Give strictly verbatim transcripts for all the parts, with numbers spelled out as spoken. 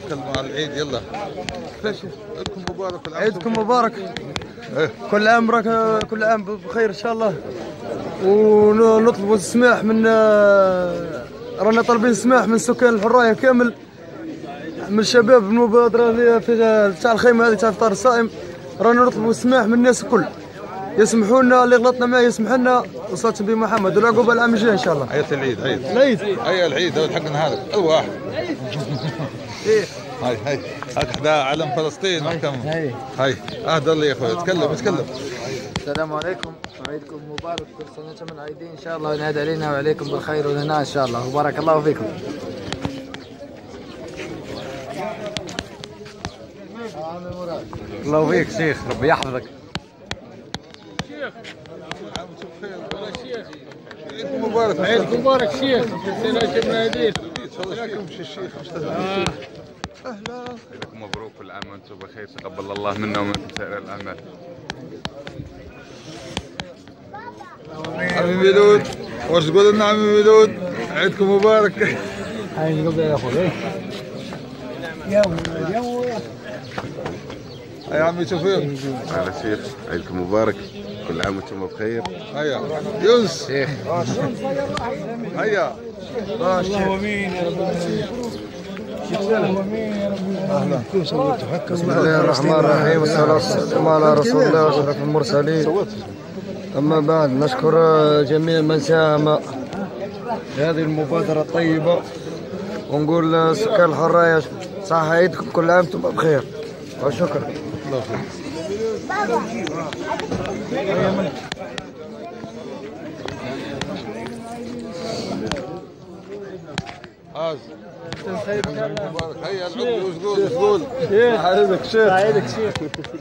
تكلموا على العيد يلا. عيدكم مبارك. عيدكم مبارك. كل عام راك كل عام بخير ان شاء الله. ونطلبوا السماح من رانا طالبين السماح من سكان الحرايه كامل، من الشباب المبادره اللي في تاع الخيمه هذه تاع الفطار الصائم. رانا نطلبوا السماح من الناس الكل، يسمحوا لنا اللي غلطنا معاه يسمح لنا، وصلاة النبي محمد والعقوبه العام الجاي ان شاء الله. عيد العيد. عيد العيد. هيا العيد هذا حقنا هذا الواحد. ايه هاي هاي هاك حدا علم فلسطين محكم. هاي هاي اهدر لي يا اخوي. تكلم تكلم. السلام عليكم وعيدكم مبارك، كل سنة من العيدين ان شاء الله، ونعاد علينا وعليكم بالخير والهناء ان شاء الله، وبارك الله فيكم. الله فيك شيخ، ربي يحفظك. شيخ عيدكم مبارك. عيدكم مبارك شيخ. سنة من العيدين. شكرا الشيخ. اهلا. عيدكم مبروك، كل عام وانتم بخير، تقبل الله منا ومنكم سائر الاعمال. عمي ميلود، واش تقول لنا عمي ميلود؟ عيدكم مبارك. هاي قبل يا اخوي. يوم يوم يا عمي توفيق. هلا شيخ، عيدكم مبارك، كل عام وانتم بخير. هيا يونس شيخ. هيا. الله ومين يا رب العالمين. بسم الله الرحمن الرحيم، والصلاة والسلام على رسول الله واشرف المرسلين. أما بعد، نشكر جميع من ساهم في هذه المبادرة الطيبة، ونقول سكان الحراية صح عيدكم كل عام وانتم بخير، وشكرا. الله يخليك. عاز مبارك. هيا العقد وشقول وشقول. عيدك شيخ. عيدك شيخ.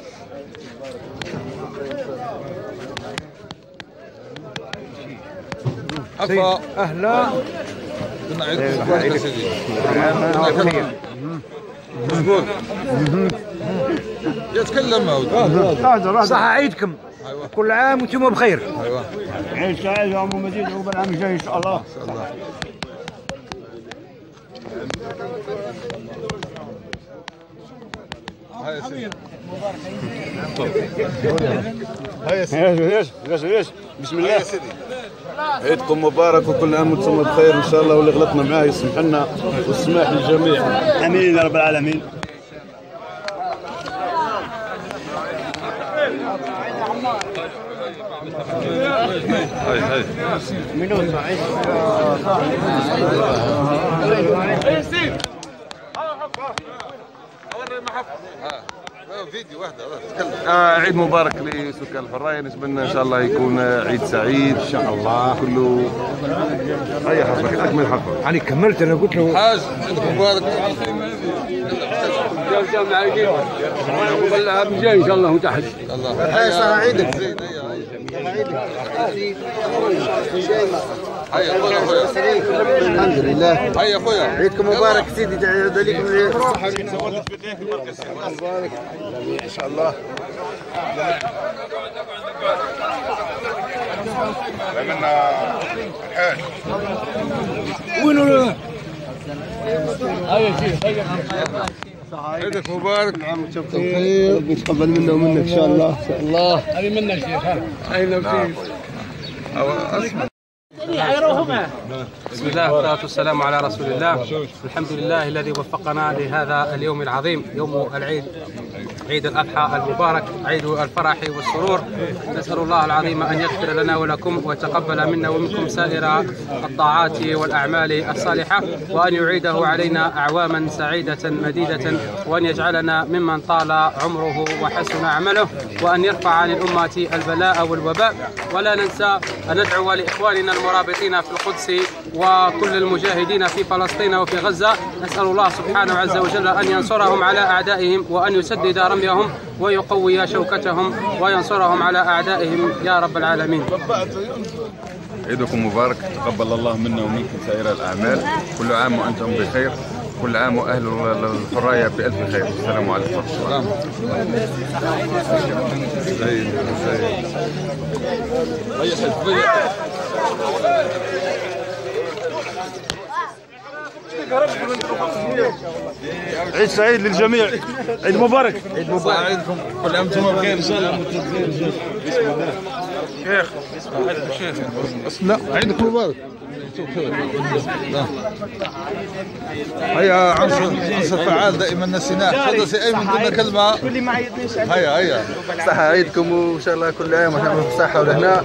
عفا أهلا. كنا عيدكم مبارك يا سيدي. وشقول يتكلم هاو. صح عيدكم كل عام وانتم بخير. ايوه عيد سعيد يا ام مزيد، عقب العام الجاي ان شاء الله. ان شاء الله. هيا سيدي. هيا سيدي. بسم الله. عيدكم مبارك وكل عام وانتم بخير ان شاء الله، واللي غلطنا معاه يسمح لنا، والسماح للجميع. امين يا رب العالمين. هاي هاي منو سعيد؟ فيديو واحدة تكلم. آه عيد مبارك لسكان الحرايه، نتمنى ان شاء الله يكون عيد سعيد ان شاء الله. كله هيا حفظك اكمل حفظك. علي كملت انا قلت له حاج عيدكم مبارك. جاء مع العيد عقب العام الجاي ان شاء الله وتحت. الله. هيا صار عيدك زين. هيا هيا اخويا. الحمد لله. هيا اخويا. عيدكم مبارك سيدي، تعيد عليكم الصحة. مبارك ان شاء الله. لمنا الحاج وينو هيا شيخ هيا. عيدك مبارك. عام وانتم بخير، ربي يتقبل منا ومنك ان شاء الله. ان شاء الله. هذه منا شيخ. اين فيك؟ بسم الله والصلاة والسلام على رسول الله. الحمد لله الذي وفقنا لهذا اليوم العظيم، يوم العيد، عيد الأضحى المبارك، عيد الفرح والسرور. نسأل الله العظيم أن يغفر لنا ولكم ويتقبل منا ومنكم سائر الطاعات والأعمال الصالحة، وأن يعيده علينا أعواما سعيدة مديدة، وأن يجعلنا ممن طال عمره وحسن عمله، وأن يرفع عن الأمة البلاء والوباء. ولا ننسى أن ندعو لإخواننا المرابطين في القدس وكل المجاهدين في فلسطين وفي غزة. نسأل الله سبحانه عز وجل أن ينصرهم على أعدائهم، وأن يسدد رميهم ويقوي شوكتهم وينصرهم على أعدائهم يا رب العالمين. عيدكم مبارك، تقبل الله منا ومنكم سائر الاعمال. كل عام وانتم بخير، كل عام واهل الحرايه بألف خير. السلام عليكم ورحمه الله. عيد سعيد للجميع، عيد مبارك. عيد مبارك عليكم، كل عام وانتم بخير ان شاء الله. شيخ شيخ لا عيدكم مبارك. هيا عنصر عنصر فعال دائما نسيناه. تفضل سي ايمن قلنا كلمه. هيا هيا صحة عيدكم وان شاء الله كل عام ونحن في الصحة والهناء.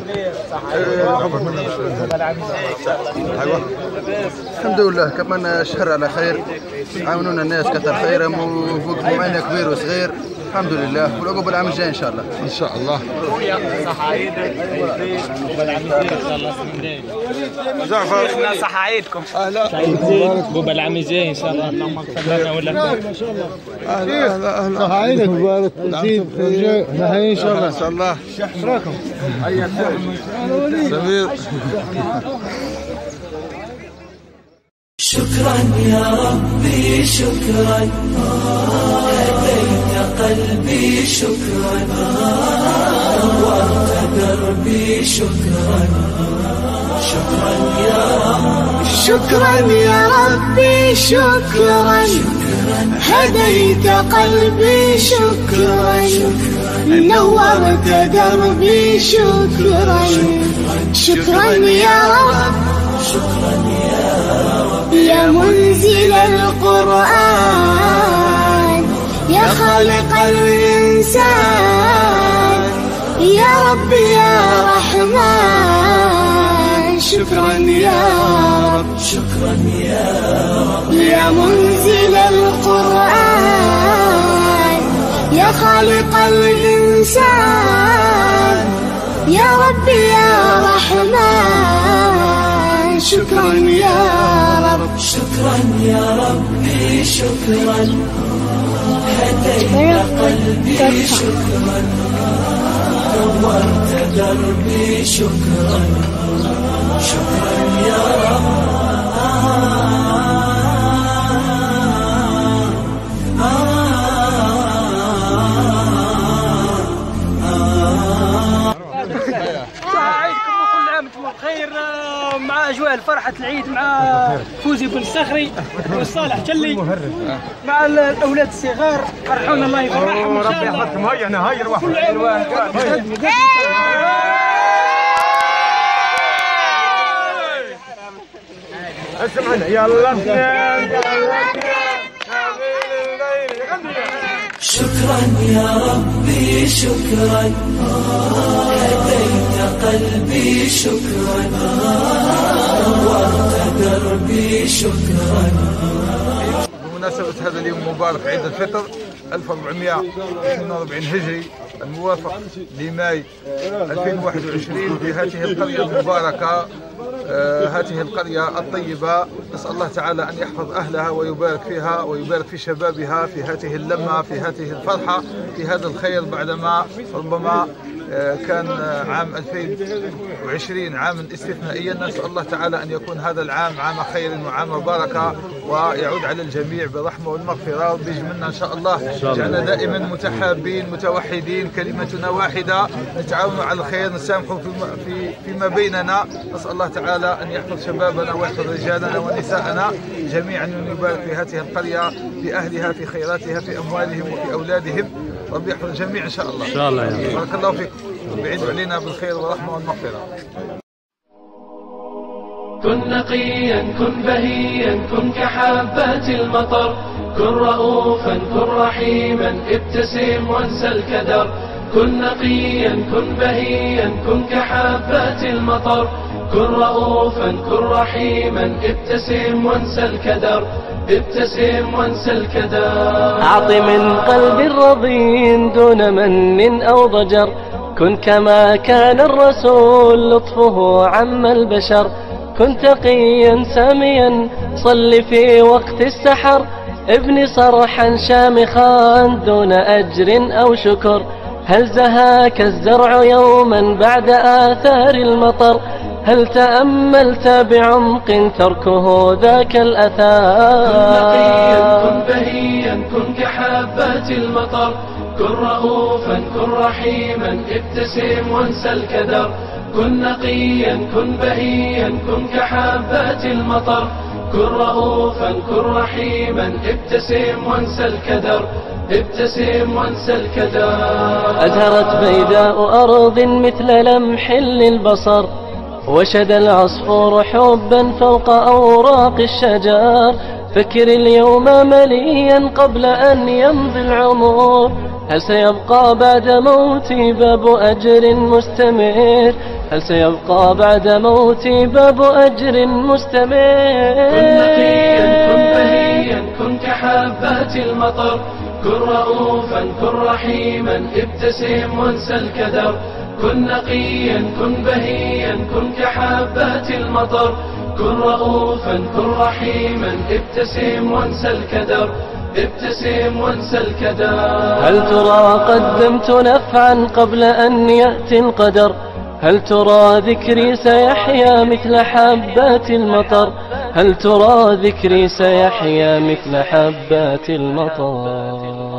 الحمد لله كمان شهر على خير، عاونونا الناس كثر خيرهم وفوقهم معنا كبير وصغير الحمد لله، والعقوبة العام الجاي ان شاء الله. ان شاء الله. صحة عيدك جعفر صحة عيدكم. اهلا عقوبة العام الجاي ان شاء الله. اللهم اغفر لنا ولكم. اهلا اهلا اهلا. صحة عيدك مبارك وزيد نحيي ان شاء الله. ان شاء الله. شكراكم. سمير. شكرا يا ربي شكرا، هديت قلبي شكرا، نورت دربي شكرا. شكرا يا رب شكرا يا ربي شكرا، هديت قلبي شكرا، نورت دربي شكرا. شكرا يا رب شكرا يا رب يا منزل القرآن، يا خالق الإنسان، يا رب يا رحمن. شكرا يا رب شكرا يا رب يا منزل القرآن، يا خالق الإنسان، يا رب يا رحمن. شكرا يا رب شكرا يا ربي شكرا، هديت قلبي شكرا، نورت دربي شكرا. شكرا يا رب بخير مع اجواء فرحه العيد، مع فوزي بن الصخري والصالح جلي، مع الاولاد الصغار. فرحونا الله يفرحهم ان شاء الله. ربي يحفظكم. هيا انا هيا واحد اسمعنا يلا. شكرا يا ربي شكرا، هديت قلبي شكرا، نورت دربي شكرا. بمناسبة هذا اليوم المبارك عيد الفطر ألف وأربعمائة واثنين وأربعين هجري الموافق لماي ألفين وواحد وعشرين في هذه القرية المباركة، آه هذه القرية الطيبة. نسأل الله تعالى أن يحفظ أهلها ويبارك فيها ويبارك في شبابها في هذه اللمة، في هذه الفرحة، في هذا الخير، بعدما ربما آه كان عام ألفين وعشرين عاما استثنائيا. نسأل الله تعالى أن يكون هذا العام عام خير وعام بركة، ويعود على الجميع بالرحمة والمغفرة، وبيجملنا إن شاء الله. جعلنا دائما متحابين متوحدين، كلمتنا واحدة، نتعاون على الخير، نسامحوا في فيما بيننا. نسأل الله تعالى أن يحفظ شبابنا ويحفظ رجالنا ونساءنا جميعا، وأن يبارك في هذه القرية، في أهلها، في خيراتها، في أموالهم وفي أولادهم. ربي يحفظ الجميع إن شاء الله. إن شاء الله يا بارك الله فيكم، ويعيد علينا بالخير والرحمة والمغفرة. كن نقيا كن بهيا كن كحبات المطر، كن رؤوفا كن رحيما ابتسم وانسى الكدر. كن نقيا كن بهيا كن كحبات المطر، كن رؤوفا كن رحيما ابتسم وانسى الكدر. ابتسم وانسى الكدر. أعط من قلب رضين دون من أو ضجر، كن كما كان الرسول لطفه عم البشر. كن تقيا ساميا صل في وقت السحر، ابني صرحا شامخا دون أجر أو شكر. هل زهاك الزرع يوما بعد آثار المطر؟ هل تأملت بعمق تركه ذاك الأثار؟ كن نقيا كن بهيا كن كحبات المطر، كن رؤوفا كن رحيما ابتسم وانسى الكدر. كن نقيا كن بهيا كن كحبات المطر، كن رؤوفا كن رحيما ابتسم وانسى الكدر ابتسم وانسى الكدر. أزهرت بيداء أرض مثل لمح للبصر، وشد العصفور حبا فوق أوراق الشجر. فكر اليوم مليا قبل أن يمضي العمر، هل سيبقى بعد موتي باب أجر مستمر؟ هل سيبقى بعد موتي باب أجر مستمر؟ كن نقيا كن بهيا كن كحبات المطر، كن رؤوفا كن رحيما ابتسم وانسى الكدر. كن نقيا كن بهيا كن كحبات المطر، كن رؤوفا كن رحيما ابتسم وانسى الكدر ابتسم وانسى الكدر. هل ترى قدمت نفعا قبل أن يأتي القدر؟ هل ترى ذكري سيحيا مثل حبات المطر؟ هل ترى ذكري سيحيا مثل حبات المطر؟